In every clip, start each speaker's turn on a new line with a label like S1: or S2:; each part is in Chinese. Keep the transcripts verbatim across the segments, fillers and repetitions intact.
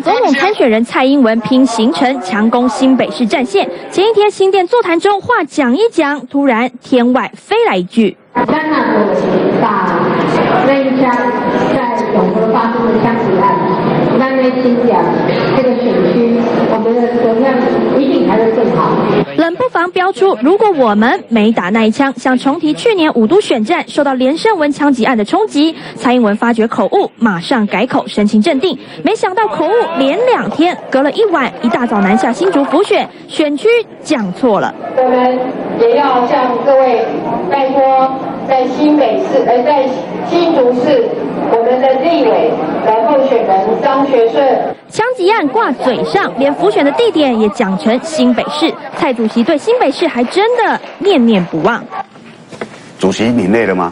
S1: 总统参选人蔡英文拼行程，强攻新北市战线。前一天新店座谈中话讲一讲，突然天外飞来一句：“
S2: 香港的把那一枪在永和发生的枪击案，那内心讲这个选区，我们的能量一定还会更好。”
S1: 冷不防标出，如果我们没打那一枪，想重提去年五都选战受到连胜文枪击案的冲击。蔡英文发觉口误，马上改口，神情镇定。没想到口误连两天，隔了一晚，一大早南下新竹辅选，选区讲错了。
S2: 我们也要向各位拜托，在新北市，呃，在新竹市，我们的立委的候选人张学顺，
S1: 枪击案挂嘴上，连辅选的地点也讲成新北市。蔡主席对新北市还真的念念不忘。
S3: 主席，你累了吗？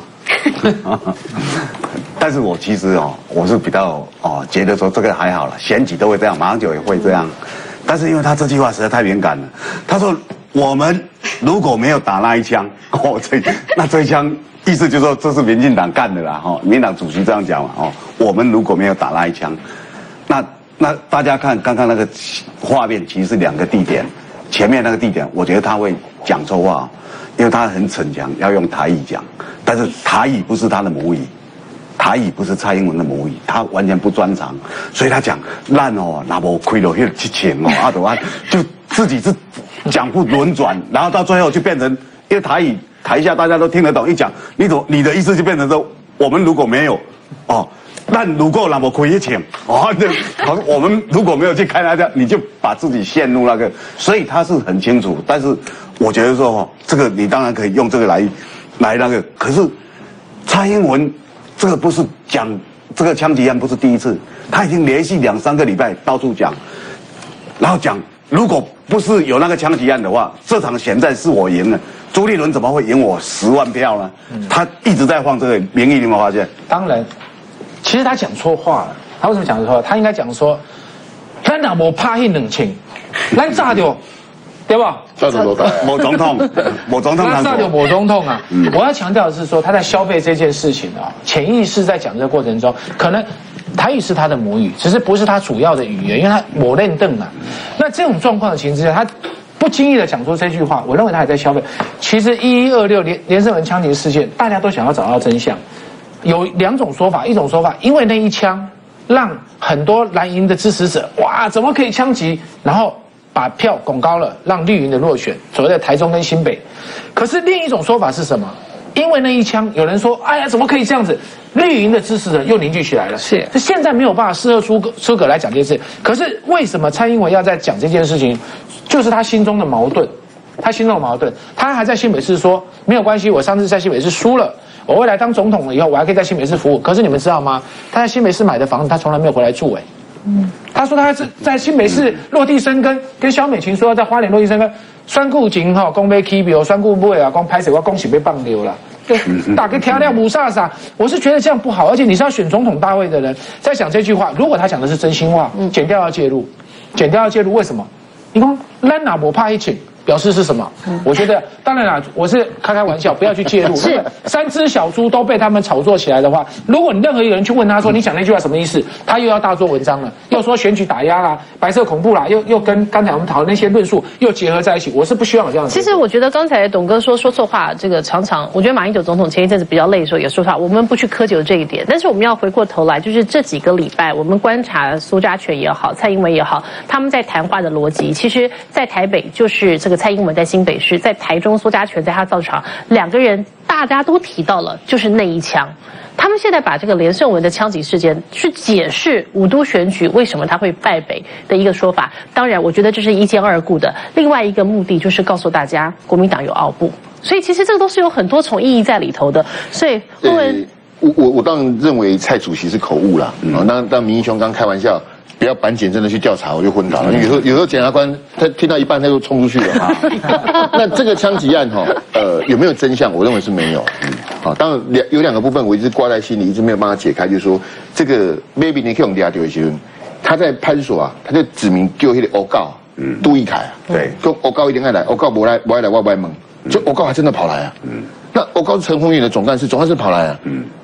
S3: 但是我其实哦，我是比较哦，觉得说这个还好了，选举都会这样，马上就也会这样。但是因为他这句话实在太敏感了，他说我们如果没有打那一枪，哦，这那这一枪意思就是说这是民进党干的啦，哈、哦，民进党主席这样讲嘛，哦，我们如果没有打那一枪，那那大家看刚刚那个画面，其实是两个地点，前面那个地点，我觉得他会讲错话，因为他很逞强，要用台语讲，但是台语不是他的母语。台语不是蔡英文的母语，他完全不专长，所以他讲烂哦，那无亏了那七千哦，阿斗安就自己是讲不轮转，然后到最后就变成，因为台语台下大家都听得懂，一讲你怎你的意思就变成说，我们如果没有哦，那如果那么亏一千哦，那好，我们如果没有去开那家，你就把自己陷入那个，所以他是很清楚，但是我觉得说哦，这个你当然可以用这个来来那个，可是蔡英文。这个不是讲这个枪击案不是第一次，他已经连续两三个礼拜到处讲，然后讲如果不是有那个枪击案的话，这场选战是我赢了，朱立伦怎么会赢我十万票呢？嗯、他一直在放这个名义，你有没有发现？
S4: 当然，其实他讲错话了。他为什么讲错话？他应该讲说，咱若无拍迄两枪，咱炸掉。对吧？
S3: 某总统，某总统，
S4: 那有某总统啊！嗯、我要强调的是说，他在消费这件事情啊，潜意识在讲这个过程中，可能台语是他的母语，只是不是他主要的语言，因为他某认凳啊。那这种状况的情况之下，他不经意的讲出这句话，我认为他也在消费。其实一一二六连连胜文枪击事件，大家都想要找到真相。有两种说法，一种说法，因为那一枪让很多蓝营的支持者哇，怎么可以枪击？然后。把票拱高了，让绿营的落选，所谓的台中跟新北。可是另一种说法是什么？因为那一枪，有人说，哎呀，怎么可以这样子？绿营的支持者又凝聚起来了。是，现在没有办法事后诸葛诸葛来讲这件事。可是为什么蔡英文要在讲这件事情？就是他心中的矛盾，他心中的矛盾。他还在新北市说没有关系，我上次在新北市输了，我未来当总统了以后，我还可以在新北市服务。可是你们知道吗？他在新北市买的房子，他从来没有回来住、欸，哎。嗯，他说他是在新北市落地生根，跟萧美琴说在花莲落地生根，酸固金哈，讲被 K 表酸固不会啊，讲拍水我恭喜被棒流了，对，打个调料不飒飒，我是觉得这样不好，而且你是要选总统大位的人，在讲这句话，如果他讲的是真心话，检调要介入，检调要介入，为什么？你看咱哪不怕一请？表示是什么？嗯、我觉得当然啦，我是开开玩笑，不要去介入。是三只小猪都被他们炒作起来的话，如果你任何一个人去问他说、嗯、你讲那句话什么意思，他又要大做文章了，又说选举打压啦、白色恐怖啦，又又跟刚才我们讨论那些论述又结合在一起，我是不希望有这样的。
S5: 其实我觉得刚才董哥说说错话，这个常常我觉得马英九总统前一阵子比较累的时候也说话，我们不去苛求这一点，但是我们要回过头来，就是这几个礼拜我们观察苏家全也好，蔡英文也好，他们在谈话的逻辑，其实在台北就是这个蔡英文在新北。是在台中，苏家全在他造场，两个人大家都提到了，就是那一枪。他们现在把这个连胜文的枪击事件去解释五都选举为什么他会败北的一个说法。当然，我觉得这是一兼二顾的。另外一个目的就是告诉大家，国民党有奥布，所以其实这个都是有很多重意义在里头的。所以，陆文，
S6: 我我我当然认为蔡主席是口误啦。嗯，当当民意兄刚开玩笑。不要板检真的去调查，我就昏倒了。有时候有时候检察官他听到一半他就冲出去了哈。那这个枪击案哈，呃，有没有真相？我认为是没有。嗯，好，当然两有两个部分我一直挂在心里，一直没有办法解开，就是说这个 maybe 你可以用底下丢一些人，他在派出所啊，他就指明丢一个欧告，嗯，杜义凯啊，对，说欧告一定要来，欧告不来不来来外外蒙，就欧告还真的跑来啊。嗯，那欧告是陈鸿宇的总干事，总干事跑来啊。嗯。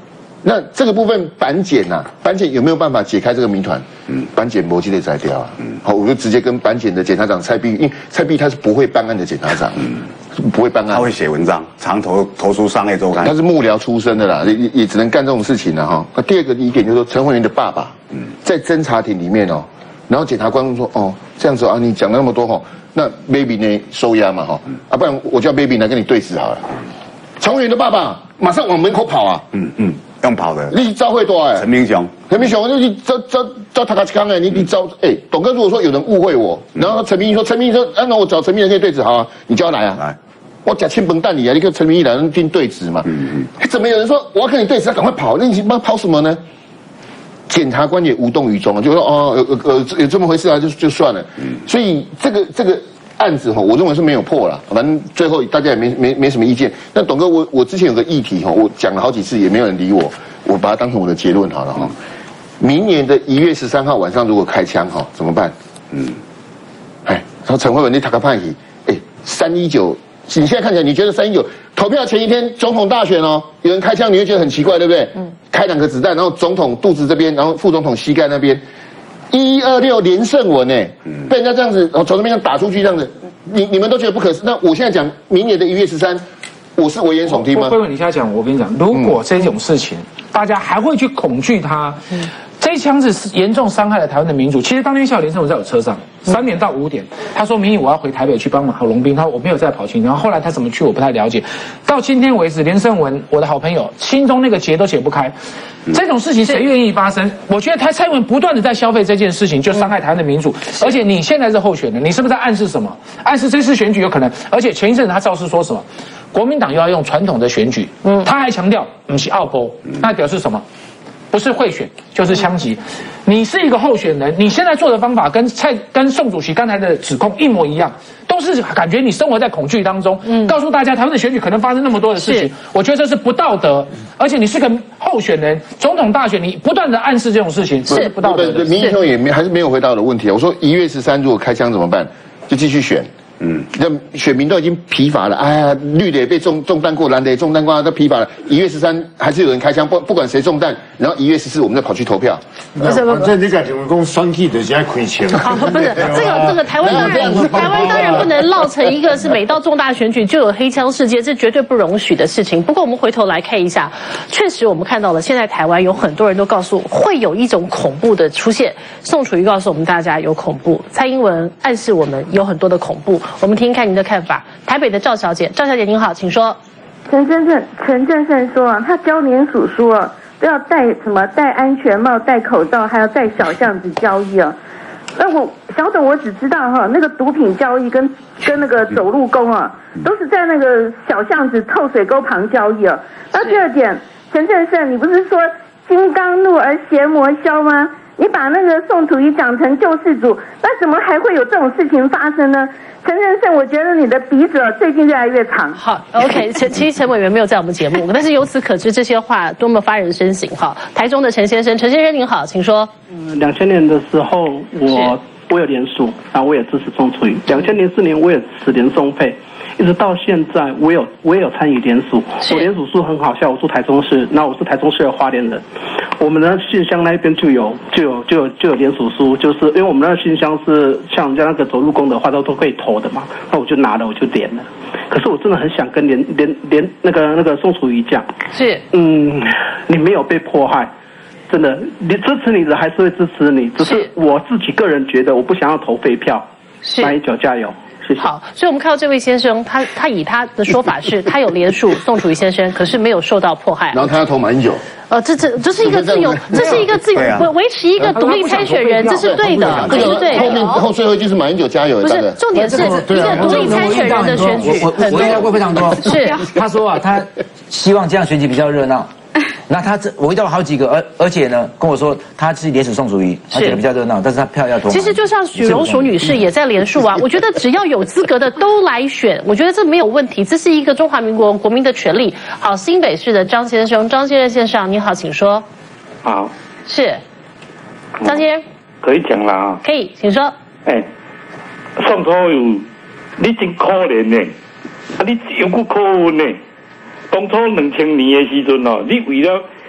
S6: 那这个部分板检呐、啊，板检有没有办法解开这个谜团？嗯，板检逻辑得摘掉啊。嗯，好，我就直接跟板检的检察长蔡碧，因为蔡碧他是不会办案的检察长，嗯，不会办案，
S3: 他会写文章，常投投书商业周刊，
S6: 他是幕僚出身的啦，也也只能干这种事情了哈。那第二个疑点就是说，陈慧媛的爸爸，嗯，在侦查庭里面哦，然后检察官问说，哦，这样子啊，你讲了那么多哈，那 baby 呢收押嘛哈，啊，不然我叫 baby 来跟你对质好了。陈慧媛的爸爸马上往门口跑啊，
S3: 嗯嗯。用跑的，
S6: 你招会多哎，
S3: 陈明雄，
S6: 陈明雄，你招招招他卡康哎，你你招哎，董哥如果说有人误会我，然后陈明义说，陈明义说，啊，那我找陈明义可以对质好啊，你叫他来啊，来，我假亲笨蛋你啊，你跟陈明义两人定对质嘛，嗯嗯，怎么有人说我要跟你对质，他赶快跑，那你妈跑什么呢？检察官也无动于衷，就说哦，呃呃有这么回事啊，就就算了，嗯，所以这个这个。案子哈，我认为是没有破了，反正最后大家也没没没什么意见。那董哥，我我之前有个议题哈，我讲了好几次，也没有人理我，我把它当成我的结论好了哈。明年的一月十三号晚上如果开枪哈，怎么办？嗯，哎，然后陈慧文你打个判题，哎，三一九，你现在看起来你觉得三一九投票前一天总统大选哦，有人开枪，你会觉得很奇怪，对不对？嗯，开两个子弹，然后总统肚子这边，然后副总统膝盖那边。一二六连胜文哎，被人家这样子，从那边打出去这样子，你你们都觉得不可思议。那我现在讲明年的一月十三，我是危言耸听吗？
S4: 慧文，你现在讲，我跟你讲，如果这种事情、嗯、大家还会去恐惧它，嗯、这一枪子严重伤害了台湾的民主。其实当天下午连胜文在我车上，三点到五点，他说明义我要回台北去帮马龙斌，他说我没有再跑去。然后后来他怎么去我不太了解。到今天为止，连胜文我的好朋友心中那个结都解不开。这种事情谁愿意发生？我觉得他蔡英文不断的在消费这件事情，就伤害台湾的民主。而且你现在是候选人，你是不是在暗示什么？暗示这次选举有可能？而且前一阵子他造势说什么？国民党又要用传统的选举，嗯，他还强调不是奥波，那表示什么？不是贿选就是枪击。你是一个候选人，你现在做的方法跟蔡跟宋主席刚才的指控一模一样，都是感觉你生活在恐惧当中，嗯，告诉大家台湾的选举可能发生那么多的事情，我觉得这是不道德，而且你是个候选人，总统大选你不断的暗示这种事情是不道德的。
S6: 民进党也没还是没有回答我的问题啊，我说一月十三如果开枪怎么办？就继续选。嗯，那选民都已经疲乏了，哎呀，绿的也被中中弹过，蓝的也中弹过，都疲乏了。一月十三还是有人开枪，不不管谁中弹，然后一月十四我们再跑去投票。
S7: 不是，反正你感觉我讲选举就是要亏钱。
S5: 好，不是这个这个台湾当然台湾当然不能落成一个是每到重大选举就有黑枪事件，这绝对不容许的事情。不过我们回头来看一下，确实我们看到了，现在台湾有很多人都告诉会有一种恐怖的出现。宋楚瑜告诉我们大家有恐怖，蔡英文暗示我们有很多的恐怖。我们听听看您的看法。台北的赵小姐，赵小姐您好，请说。
S8: 陈正正，陈正胜说啊，他教联署说啊，不要戴什么戴安全帽、戴口罩，还要戴小巷子交易啊。那我小董我只知道哈，那个毒品交易跟跟那个走路工啊，都是在那个小巷子臭水沟旁交易啊。那第二点，陈正胜，你不是说金刚怒而邪魔消吗？你把那个宋楚瑜讲成救世主，那怎么还会有这种事情发生呢？陈先生，我觉得你的鼻子最近越来越长。
S5: 好 ，OK， 陈其实陈委员没有在我们节目，但是由此可知这些话多么发人深省。哈，台中的陈先生，陈先生您好，请说。
S9: 嗯，两千年的时候我我有联署，然后我也支持宋楚瑜。两千零四年我也支持连宋配。一直到现在，我有我也有参与联署，我联署数很好笑，我住台中市，那我是台中市的花莲人，我们的信箱那边就有就有就有就有联署书，就是因为我们那个信箱是像人家那个走路工的话都都可以投的嘛，那我就拿了我就点了，可是我真的很想跟连连连那个那个宋楚瑜讲，
S5: 是
S9: 嗯，你没有被迫害。真的，你支持你的还是会支持你，只是我自己个人觉得我不想要投废票，马英九加油。
S5: 好，所以我们看到这位先生，他他以他的说法是，他有联署宋楚瑜先生，可是没有受到迫害。
S6: 然后他要投马英九。
S5: 呃，这这这是一个自由，这是一个自由维维持一个独立参选人，这是对的，这是对的。
S6: 后面后最后一句是马英九加油，
S5: 不是重点是一个独立参选人的选举，
S10: 我我遇到过非常多。
S5: 是，
S10: 他说啊，他希望这样选举比较热闹。那他这我遇到了好几个，而而且呢跟我说他是联署宋楚瑜，他觉得比较热闹，但是他票要投。
S5: 其实就像许荣淑女士也在联署啊，我觉得只要有资格的都来选，我觉得这没有问题，这是一个中华民国国民的权利。好，新北市的张先生，张先生线上，你好，请说。
S11: 好，
S5: 是，张先生。
S11: 可以讲了啊。
S5: 可以，请说。
S11: 哎，宋楚瑜，你真可怜呢，啊，你有够可恶呢。当初两千年的时阵哦，你为了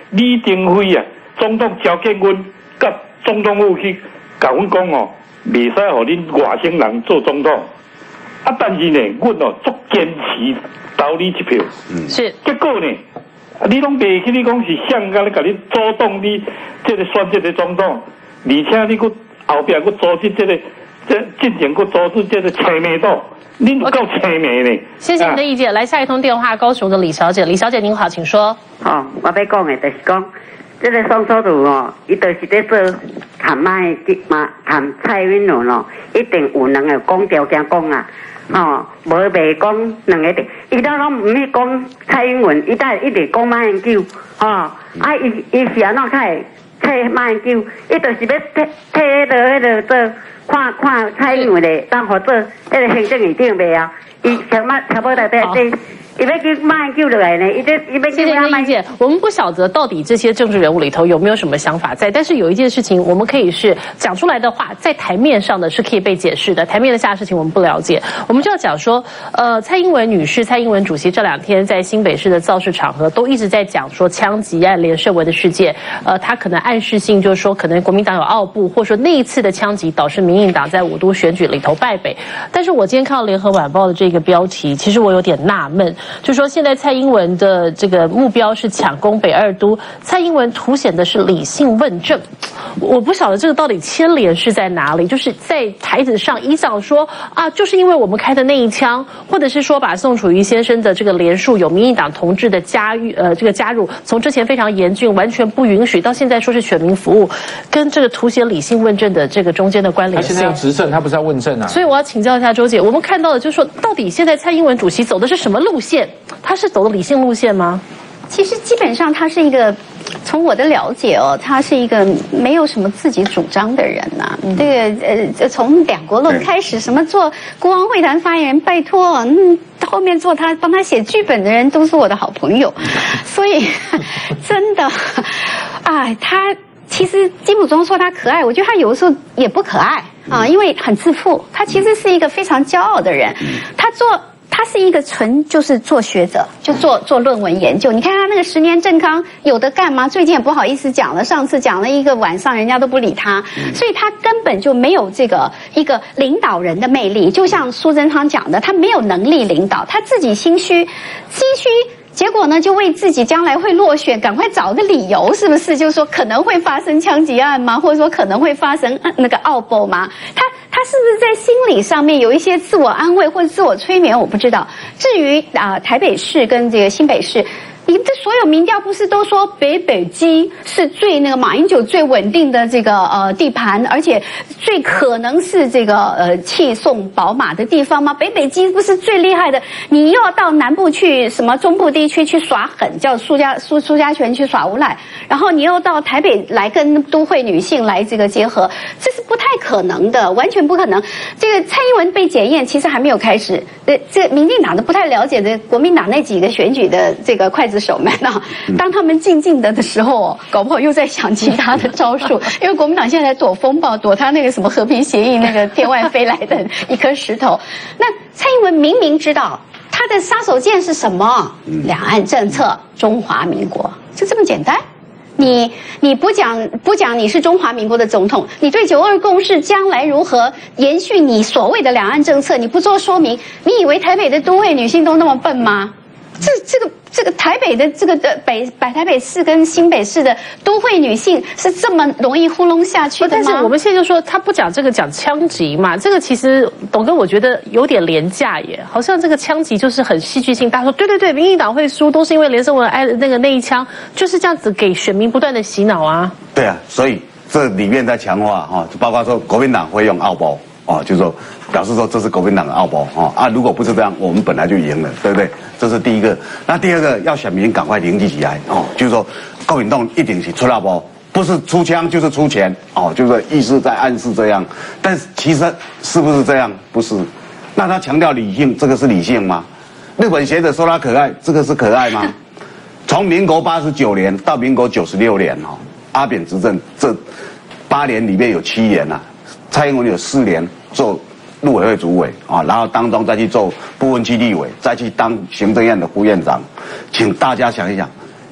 S11: 李登辉啊，总统召见阮，甲总统府去甲阮讲哦，袂使互恁外省人做总统。啊，但是呢，阮哦足坚持投你一票。嗯，是。结果呢，你拢袂去，你讲是想甲你甲你主动你这个选这个总统，而且你佫后壁佫组织这个这进前佫组织这个青梅岛。您够青梅呢？
S5: 谢谢您的意见。来下一通电话，高雄的李小姐，李小姐您好，请说。
S12: 哦，我要讲的就是讲，这个宋楚瑜哦，伊就是在做谈卖嘛，谈蔡英文哦，一定有两个讲条件讲啊，哦，无袂讲两个的，伊都拢唔去讲蔡英文，伊都一直讲马英九，哦，啊，伊伊是安怎开替马英九，伊就是要替替迄个迄个做。看看蔡英文的当合作，那个行政院长袂啊？伊想嘛差不多在这，伊要去马英九落来呢？伊这伊要
S5: 谢谢您的意见。我们不晓得到底这些政治人物里头有没有什么想法在，但是有一件事情我们可以是讲出来的话，在台面上的是可以被解释的，台面的下的事情我们不了解，我们就要讲说，呃，蔡英文女士、蔡英文主席这两天在新北市的造势场合都一直在讲说枪击案、连胜文的事件，呃，他可能暗示性就是说，可能国民党有奥布，或者说那一次的枪击导致民进党在五都选举里头败北。但是我今天看到联合晚报的这个标题，其实我有点纳闷，就说现在蔡英文的这个目标是抢攻北二都，蔡英文凸显的是理性问政，我不晓得这个到底牵连是在哪里，就是在台子上依仗说啊，就是因为我们开的那一枪，或者是说把宋楚瑜先生的这个连署有民进党同志的加呃这个加入，从之前非常严峻，完全不允许，到现在说是选民服务，跟这个凸显理性问政的这个中间的关联性。
S4: 他现在要执政，他不是要问政啊。
S5: 所以我要请教一下周姐，我们看到的就是说，到底现在蔡英文主席走的是什么路线？他是走的理性路线吗？
S13: 其实基本上他是一个，从我的了解哦，他是一个没有什么自己主张的人呐、啊。嗯、这个呃，从两国论开始，什么做国王会谈发言人，拜托，嗯，后面做他帮他写剧本的人都是我的好朋友，所以真的，啊，他其实金溥中说他可爱，我觉得他有的时候也不可爱啊，因为很自负。他其实是一个非常骄傲的人，他做。他是一个纯就是做学者，就做做论文研究。你看他那个十年政纲有的干嘛？最近也不好意思讲了，上次讲了一个晚上，人家都不理他，所以他根本就没有这个一个领导人的魅力。就像苏贞昌讲的，他没有能力领导，他自己心虚，心虚。结果呢，就为自己将来会落选，赶快找个理由，是不是？就是说可能会发生枪击案吗？或者说可能会发生那个奥博吗？他他是不是在心理上面有一些自我安慰或者自我催眠？我不知道。至于啊、呃，台北市跟这个新北市。你这所有民调不是都说北北基是最那个马英九最稳定的这个呃地盘，而且最可能是这个呃弃送宝马的地方吗？北北基不是最厉害的，你又要到南部去什么中部地区去耍狠，叫苏家苏苏家权去耍无赖，然后你又到台北来跟都会女性来这个结合，这是不太可能的，完全不可能。这个蔡英文被检验其实还没有开始，呃，这个民进党的不太了解的国民党那几个选举的这个刽子手们啊，当他们静静的的时候，搞不好又在想其他的招数。因为国民党现在在躲风暴，躲他那个什么和平协议那个天外飞来的一颗石头。那蔡英文明明知道他的杀手锏是什么？两岸政策，中华民国，就这么简单。你你不讲不讲你是中华民国的总统，你对九二共识将来如何延续你所谓的两岸政策，你不做说明，你以为台北的都会女性都那么笨吗？这这个这个台北的这个的北北台北市跟新北市的都会女性是这么容易糊弄下去的吗？
S5: 但是我们现在就说他不讲这个，讲枪击嘛，这个其实董哥我觉得有点廉价耶，好像这个枪击就是很戏剧性，大家说对对对，民进党会输都是因为连胜文挨那个那一枪，就是这样子给选民不断的洗脑啊。
S3: 对啊，所以这里面在强化哈，就包括说国民党会用奥包。哦，就是说，表示说这是国民党的奥博哦啊！如果不是这样，我们本来就赢了，对不对？这是第一个。那第二个，要选民赶快凝聚起来哦，就是说，国民党一定是出奥博，不是出枪就是出钱哦，就是意思在暗示这样。但是其实是不是这样？不是。那他强调理性，这个是理性吗？日本学者说他可爱，这个是可爱吗？从民国八十九年到民国九十六年哦，阿扁执政这八年里面有七年呐、啊，蔡英文有四年。做陆委会主委啊，然后当中再去做不分区立委，再去当行政院的副院长，请大家想一想，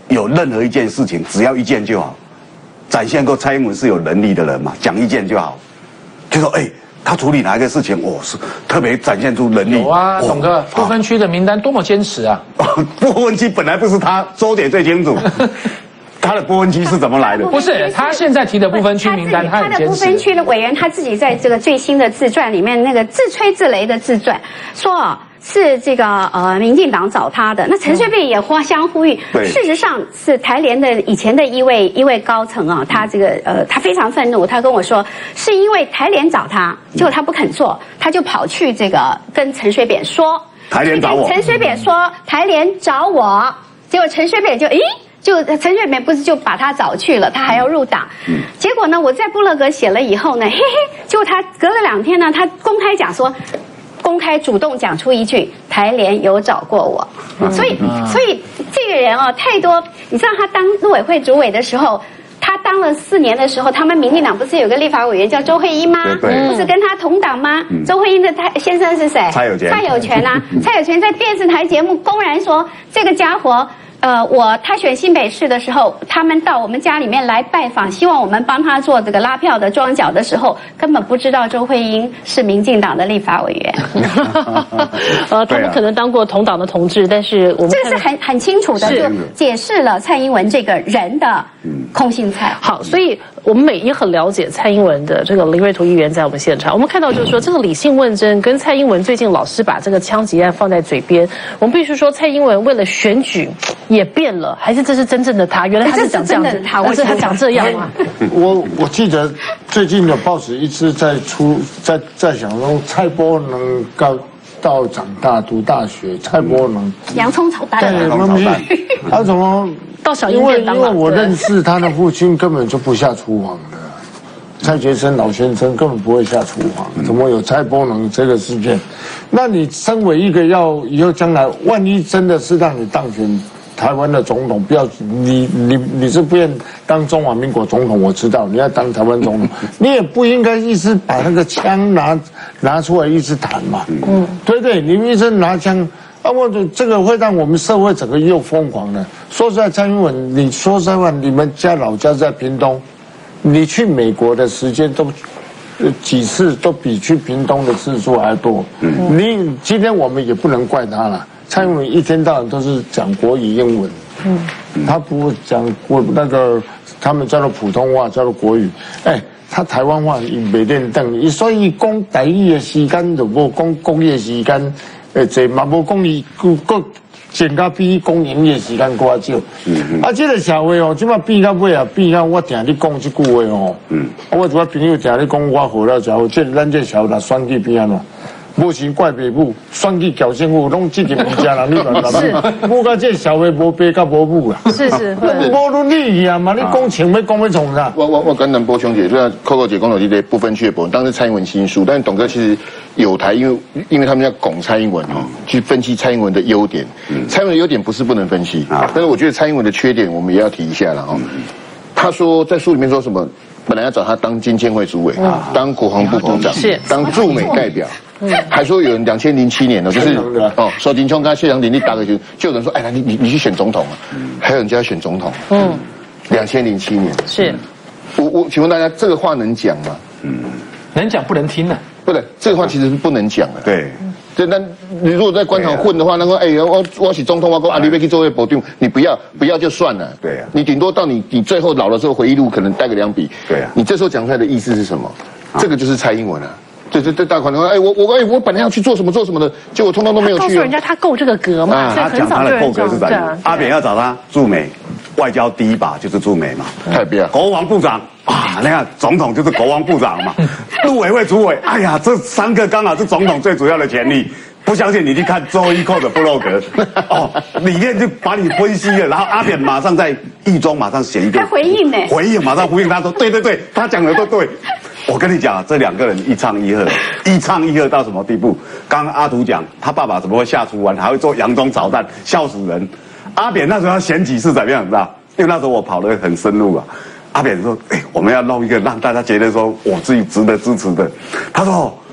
S3: 有任何一件事情，只要一件就好，展现过蔡英文是有能力的人嘛，讲一件就好，就说哎。欸他处理哪一个事情，哦，是特别展现出能力。
S4: 有啊，董哥，不分区的名单多么坚持啊！
S3: 不分区本来不是他，周点最清楚。他的不分区是怎么来的？
S4: 不是他现在提的不分区名单，他很坚持。
S13: 他的不分区的委员他自己在这个最新的自传里面，那个自吹自擂的自传说啊。是这个呃，民进党找他的。那陈水扁也互相呼吁，事实上是台联的以前的一位一位高层啊，他这个呃，他非常愤怒，他跟我说，是因为台联找他，结果他不肯做，他就跑去这个跟陈水扁说，
S3: 台联找我，
S13: 陈水扁说台联找我，结果陈水扁就咦。就陈水扁不是就把他找去了，他还要入党。嗯、结果呢，我在部落格写了以后呢，嘿嘿，结果他隔了两天呢，他公开讲说。公开主动讲出一句台联有找过我，嗯、所以所以这个人哦太多，你知道他当陆委会主委的时候，他当了四年的时候，他们民进党不是有个立法委员叫周慧英吗？不是跟他同党吗？嗯、周慧英的他先生是谁？
S3: 蔡有权。
S13: 蔡有权啊，蔡有权在电视台节目公然说这个家伙。呃，我他选新北市的时候，他们到我们家里面来拜访，希望我们帮他做这个拉票的庄脚的时候，根本不知道周慧英是民进党的立法委员。
S5: 呃，他们可能当过同党的同志，但是我们
S13: 这个是很很清楚的，就解释了蔡英文这个人的空心菜。
S5: 好，所以我们也很了解蔡英文的这个林瑞图议员在我们现场，我们看到就是说这个理性问政跟蔡英文最近老是把这个枪击案放在嘴边，我们必须说蔡英文为了选举。也变了，还是这是真正的他？原来他是长这样子，但是他长这样嘛？
S7: 我我记得最近的报纸一直在出，在在想说蔡波能高到长大读大学，蔡波能
S13: 洋葱炒蛋，
S7: 对，我们他怎么
S5: 到小
S7: 因为因为我认识他的父亲，根本就不下厨房的。蔡杰生老先生根本不会下厨房，怎么有蔡波能这个事件？那你身为一个要以后将来，万一真的是让你当选台湾的总统，不要你你你是不愿当中华民国总统，我知道你要当台湾总统，你也不应该一直把那个枪拿拿出来一直谈嘛，嗯，对对，你们一直拿枪，啊，我这个会让我们社会整个又疯狂了。说实在，蔡英文，你说实在话，你们家老家在屏东。你去美国的时间都几次都比去屏东的次数还多。嗯、你今天我们也不能怪他了。蔡英文一天到晚都是讲国语、英文，嗯，他不讲国那个他们叫做普通话，叫做国语。哎，他台湾话伊没练等，所以讲台语的时间就无讲国语的时间，诶，这嘛无讲伊个个。减到比讲营业时间更少，嗯、啊，这个社会哦，即马变到尾啊，变到我定你讲这句话哦，嗯，我一个朋友定你讲我好了之后，这咱这社会啦选举变安怎？无钱怪爸母，选举交政府，拢积极一家人，你乱乱乱，我甲这社会无爸甲无母啦，
S5: 是是，
S7: 无伦理啊嘛，你讲情要讲要从啥？
S6: 我我我跟南波兄姐，虽然 Coco 姐讲到这个不分区的部分，当时蔡英文新书，但是董哥其实有台，因为因为他们要拱蔡英文哦，去分析蔡英文的优点。嗯、蔡英文的优点不是不能分析啊，但是我觉得蔡英文的缺点我们也要提一下了哦。嗯、他说在书里面说什么？本来要找他当经监会主委，嗯、当国防部部长，是当驻美代表。嗯、还说有人两千零七年呢，就是哦，说林琼跟谢长廷你打个球，就有人说，哎，你你你去选总统啊，嗯、还有人叫他选总统，嗯，两千零七年
S5: 是，
S6: 我我请问大家这个话能讲吗？
S4: 嗯，能讲不能听呢？
S6: 不对，这个话其实是不能讲的。
S3: 对，
S6: 对，那你如果在官场混的话，那个哎，我我是总统，我讲啊，你别去做位部长，你不要不要就算了。
S3: 对啊，
S6: 你顶多到你你最后老的时候回忆录可能带个两笔。
S3: 对啊，
S6: 你这时候讲出来的意思是什么？这个就是蔡英文啊。对对对，大款的话，哎，我我哎，我本来要去做什么做什么的，结果通通都没有去。
S5: 告诉人家他够这个格嘛，
S3: 啊、他讲他的够格是在哪？阿扁要找他驻美，外交第一把就是驻美嘛。
S6: 太不要。
S3: 国防部长啊，你看总统就是国防部长嘛，陆委会主委，哎呀，这三个刚好是总统最主要的权利。不相信你去看周一蔻的部落格，哦，里面就把你分析了，然后阿扁马上在狱中马上写一个，
S13: 他回应呢，
S3: 回应马上回应，他说对对对，他讲的都对。我跟你讲，这两个人一唱一和，一唱一和到什么地步？刚刚阿图讲他爸爸怎么会下厨完，还会做洋葱炒蛋，笑死人。阿扁那时候要选举是怎么样，你知道？因为那时候我跑得很深入啊。阿扁说：“哎、欸，我们要弄一个让大家觉得说我自己值得支持的。”他说。他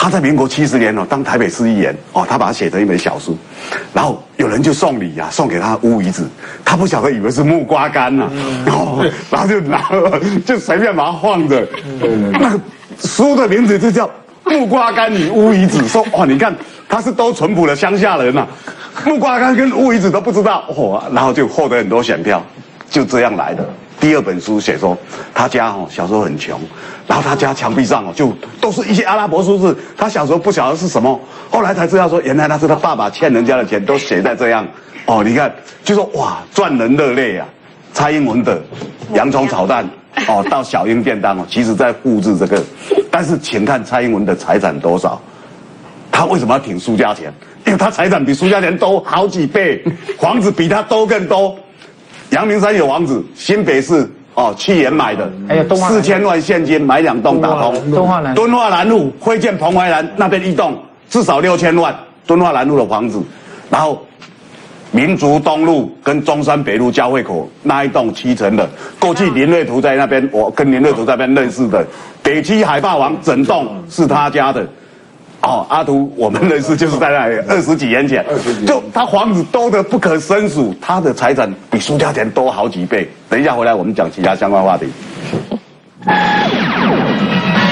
S3: 他在民国七十年哦，当台北市议员哦，他把它写成一本小书，然后有人就送礼啊，送给他乌鱼子，他不晓得以为是木瓜干呐、啊，哦，然后就拿了，就随便把它放着。那个书的名字就叫《木瓜干与乌鱼子》，说哇，你看他是多淳朴的乡下人呐、啊，木瓜干跟乌鱼子都不知道，哦，然后就获得很多选票，就这样来的。第二本书写说，他家哦小时候很穷，然后他家墙壁上哦就都是一些阿拉伯数字，他小时候不晓得是什么，后来才知道说原来那是他爸爸欠人家的钱，都写在这样。哦，你看就说哇，赚人热泪啊！蔡英文的洋葱炒蛋哦，到小英便当哦，其实在复制这个，但是请看蔡英文的财产多少，他为什么要挺苏家钱？因为他财产比苏家钱多好几倍，房子比他多更多。阳明山有房子，新北市哦去年买的，
S4: 还有四
S3: 千万现金买两栋打通。
S4: 敦化南
S3: 敦化南路辉健彭淮南那边一栋至少六千万，敦化南路的房子，然后民族东路跟中山北路交汇口那一栋七层的，过去林瑞图在那边，我跟林瑞图在那边认识的，北区海霸王整栋是他家的。哦，阿图我们认识就是在那里二十几年前，就他房子多得不可胜数，他的财产比苏家田多好几倍。等一下回来我们讲其他相关话题。